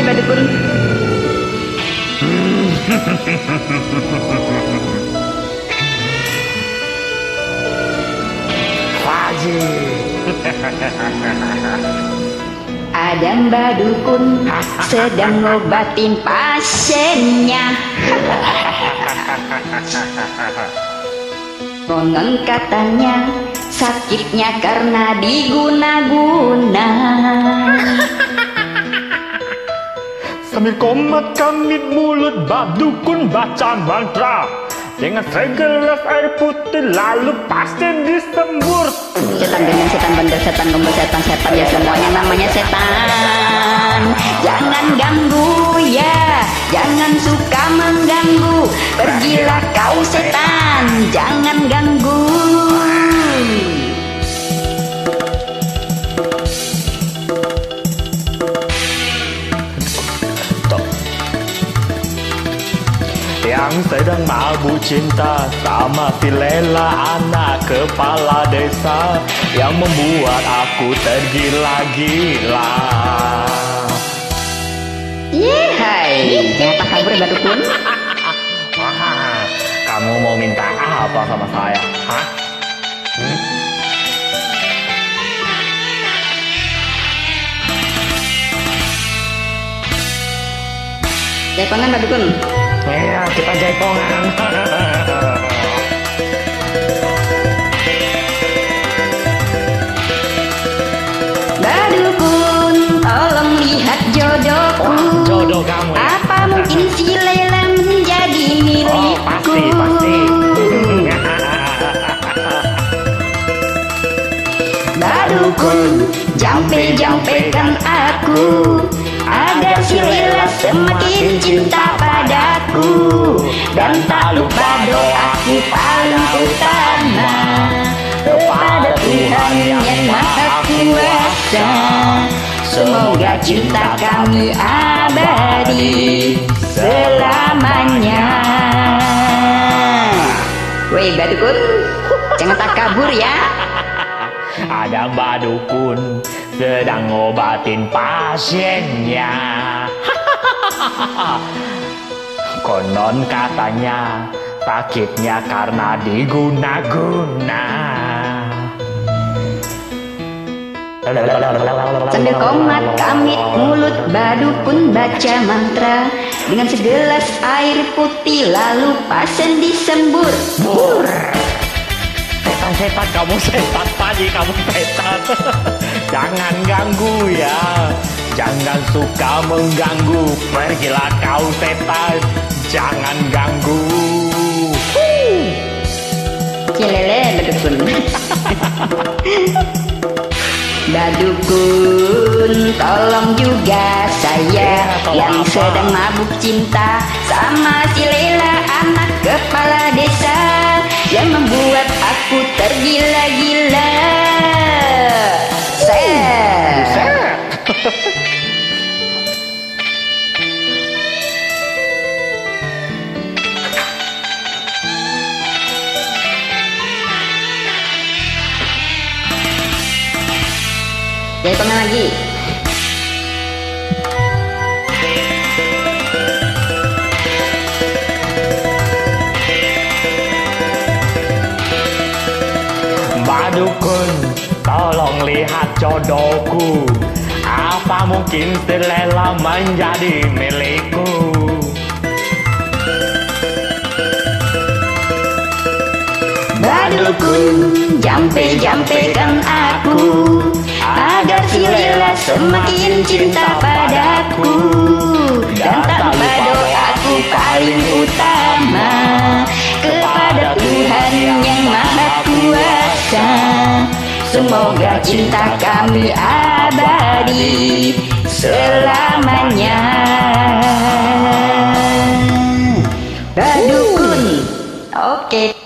Badukun. Ada Mbak Dukun sedang ngobatin pasiennya. Konon katanya sakitnya karena diguna-guna. Sambil komat kamit mulut Mbak Dukun baca mantra dengan segelas air putih, lalu pasien disembur. Setan dengan setan bandel, setan gombal, setan ya semuanya namanya setan. Jangan ganggu ya, jangan suka mengganggu. Pergilah kau setan, jangan ganggu. Yang sedang mabuk cinta sama si Lela, anak kepala desa, yang membuat aku tergila-gila. Hai, jangan tak kabur Mbak Dukun. Kamu mau minta apa sama saya? Hah? Jaipongan Mbak Dukun. Iya, kita jaipongan. Mbak Dukun, tolong lihat jodohku. Oh, jodoh kamu ya? Apa mungkin si Lela menjadi milikku? Oh, pasti. Mbak Dukun, jampe-jampekan aku agar si Lela semakin cinta padaku, dan tak lupa doaku paling utama kepada Tuhan yang Maha Kuasa. Semoga cinta kami abadi selamanya. Woi Mbak Dukun, jangan tak kabur ya. Ada Mbak Dukun sedang ngobatin pasiennya. Konon katanya sakitnya karena diguna-guna. Sambil komat kamit mulut Mbak Dukun baca mantra dengan segelas air putih, lalu pasien disembur. Bur. Setan, kamu setan, pagi kamu setan. Jangan ganggu ya, jangan suka mengganggu. Pergilah kau setan, jangan ganggu. Cilele Mbak Dukun. Mbak Dukun, tolong juga saya yang sedang mabuk cinta sama si Lela, anak kepala desa, yang membuat aku tergila-gila. Jadi pengen lagi. Mbak Dukun, tolong lihat jodohku. Apa mungkin si Lela menjadi milikku? Mbak Dukun, jampe-jampekan aku agar si Lela semakin cinta padaku, dan tak lupa doaku paling utama kepada Tuhan yang Maha Kuasa. Semoga cinta kami abadi selamanya. Mbak Dukun, oke.